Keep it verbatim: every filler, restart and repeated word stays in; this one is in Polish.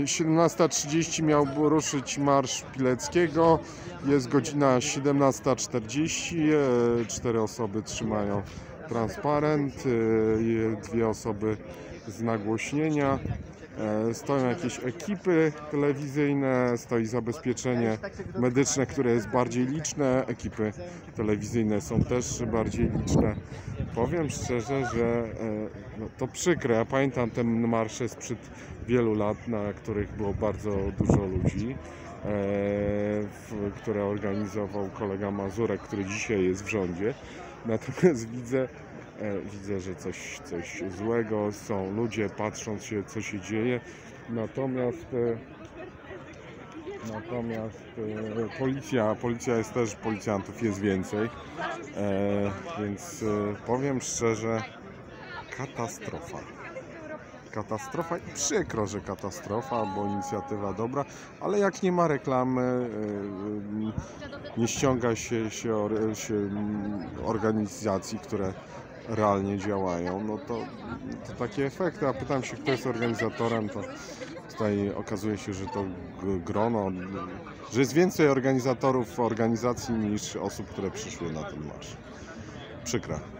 siedemnasta trzydzieści miał ruszyć Marsz Pileckiego. Jest godzina siedemnasta czterdzieści. Cztery osoby trzymają transparent, dwie osoby z nagłośnienia. Stoją jakieś ekipy telewizyjne, stoi zabezpieczenie medyczne, które jest bardziej liczne. Ekipy telewizyjne są też bardziej liczne. Powiem szczerze, że no, to przykre. Ja pamiętam ten marsz sprzed wielu lat, na których było bardzo dużo ludzi, które organizował kolega Mazurek, który dzisiaj jest w rządzie. Natomiast widzę, Widzę, że coś, coś złego, są ludzie patrząc się, co się dzieje, natomiast natomiast policja, policja jest też, policjantów jest więcej, więc powiem szczerze, katastrofa. Katastrofa i przykro, że katastrofa, bo inicjatywa dobra, ale jak nie ma reklamy, nie ściąga się, się, się organizacji, które realnie działają, no to, to takie efekty. A pytam się, kto jest organizatorem, to tutaj okazuje się, że to grono, że jest więcej organizatorów organizacji niż osób, które przyszły na ten marsz. Przykre.